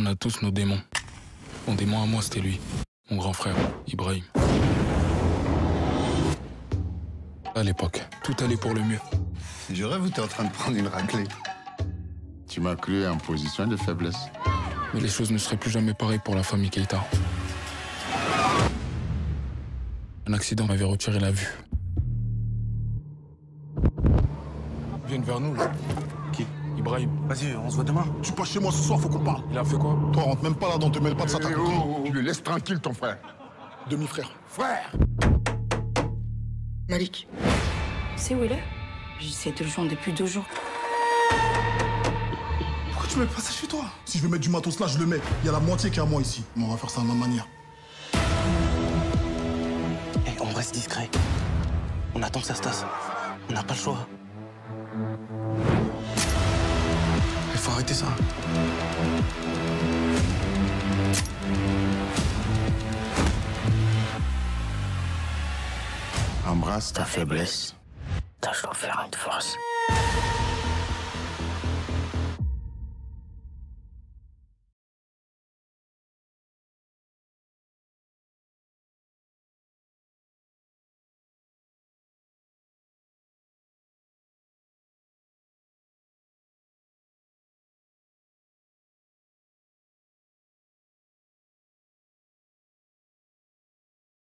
On a tous nos démons. Mon démon à moi, c'était lui. Mon grand frère, Ibrahim. À l'époque, tout allait pour le mieux. Je rêve où t'es en train de prendre une raclée. Tu m'as cru en position de faiblesse. Mais les choses ne seraient plus jamais pareilles pour la famille Keita. Un accident m'avait retiré la vue. Ils viennent vers nous, là. Qui? Ibrahim. Vas-y, on se voit demain. Tu passes chez moi ce soir, faut qu'on parle. Il a fait quoi? Toi, rentre même pas là-dedans, te mêle pas de ça, t'as compris. Tu le laisses tranquille, ton frère. Demi-frère. Frère! Malik. Tu sais où il est? J'essaie de le joindre depuis 2 jours. Pourquoi tu mets pas ça chez toi? Si je veux mettre du matos là, je le mets. Il y a la moitié qui est à moi ici. Mais on va faire ça à ma manière. Eh, on reste discret. On attend que ça se tasse. On n'a pas le choix. Il faut arrêter ça. Embrasse ta faiblesse. Tâche d'en faire une force.